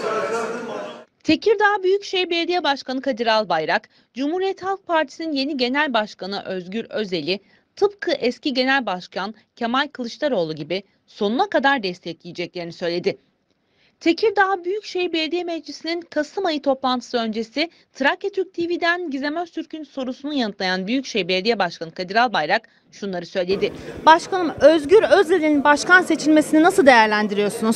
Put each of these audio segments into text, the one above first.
Tekirdağ Büyükşehir Belediye Başkanı Kadir Albayrak, Cumhuriyet Halk Partisi'nin yeni genel başkanı Özgür Özel'i tıpkı eski genel başkan Kemal Kılıçdaroğlu gibi sonuna kadar destekleyeceklerini söyledi. Tekirdağ Büyükşehir Belediye Meclisi'nin Kasım ayı toplantısı öncesi Trakya Türk TV'den Gizem Öztürk'ün sorusunu yanıtlayan Büyükşehir Belediye Başkanı Kadir Albayrak şunları söyledi. Başkanım, Özgür Özel'in başkan seçilmesini nasıl değerlendiriyorsunuz?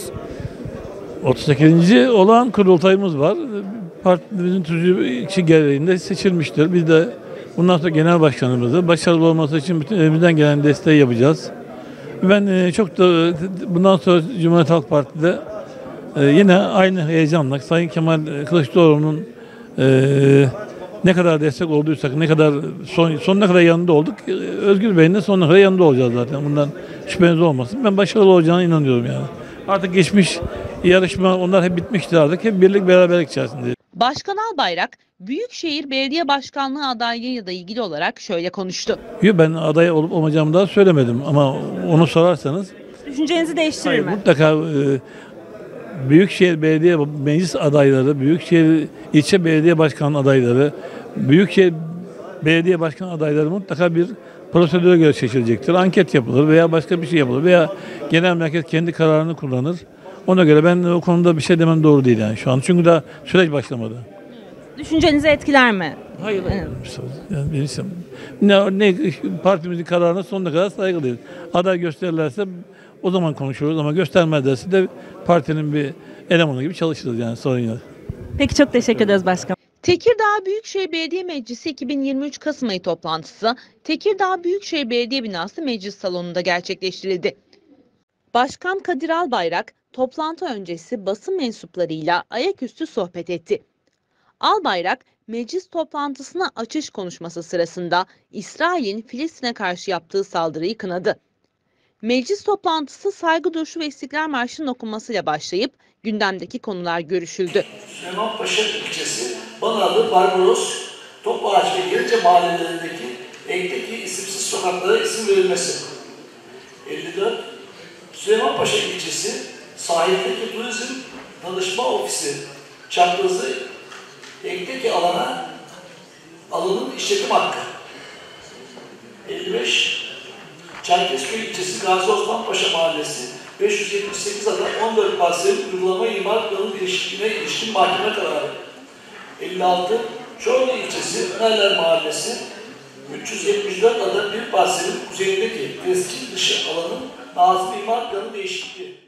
38. olan kurultayımız var. Partimizin tüzüğü gereğinde seçilmiştir. Biz de bundan sonra genel başkanımızı başarılı olması için bütün elimizden gelen desteği yapacağız. Ben çok da bundan sonra Cumhuriyet Halk Parti'de yine aynı heyecanla Sayın Kemal Kılıçdaroğlu'nun ne kadar destek olduysak, ne kadar sonuna kadar yanında olduk. Özgür Bey'in de sonuna kadar yanında olacağız zaten. Bundan şüpheniz olmasın. Ben başarılı olacağına inanıyorum yani. Artık geçmiş yarışma onlar hep bitmiştir artık. Hep birlik beraberlik içerisinde. Başkan Albayrak, Büyükşehir Belediye Başkanlığı adaylığıyla da ilgili olarak şöyle konuştu. Ben aday olup olmayacağımı daha söylemedim ama onu sorarsanız. Düşüncenizi değiştirir mi? Mutlaka Büyükşehir Belediye Meclis adayları, Büyükşehir İlçe Belediye Başkanı adayları, Büyükşehir Belediye Başkanı adayları mutlaka bir prosedüre göre seçilecektir. Anket yapılır veya başka bir şey yapılır veya genel merkez kendi kararını kullanır. Ona göre ben o konuda bir şey demem doğru değil yani şu an. Çünkü daha süreç başlamadı. Düşüncenizi etkiler mi? Hayır. Yani partimizin kararına sonuna kadar saygılıyız. Aday gösterirlerse o zaman konuşuruz ama göstermezlerse de partinin bir elemanı gibi çalışırız yani sorun yok. Peki, çok teşekkür ederiz başkanım. Tekirdağ Büyükşehir Belediye Meclisi 2023 Kasım ayı toplantısı Tekirdağ Büyükşehir Belediye Binası Meclis Salonu'nda gerçekleştirildi. Başkan Kadir Albayrak toplantı öncesi basın mensuplarıyla ayaküstü sohbet etti. Albayrak meclis toplantısına açış konuşması sırasında İsrail'in Filistin'e karşı yaptığı saldırıyı kınadı. Meclis toplantısı saygı duruşu ve İstiklal Marşı'nın okunmasıyla başlayıp gündemdeki konular görüşüldü. Süleymanpaşa ilçesi, Banalı, Barbaros, Topağaç ve Gerice mahallelerindeki ekteki isimsiz sokaklara isim verilmesi. 54. Süleymanpaşa ilçesi, sahildeki turizm danışma ofisi çaprazı ekteki alanın işletim hakkı. 55. Çerkezköy ilçesi Gazi Osman Paşa Mahallesi 578 ada 14 parselin uygulama imar planı değişikliğine ilişkin mahkeme kararı. 56. Çorlu ilçesi Önerler Mahallesi 374 ada bir parselin kuzeyindeki tescil dışı alanın Nazım imar planı değişikliği.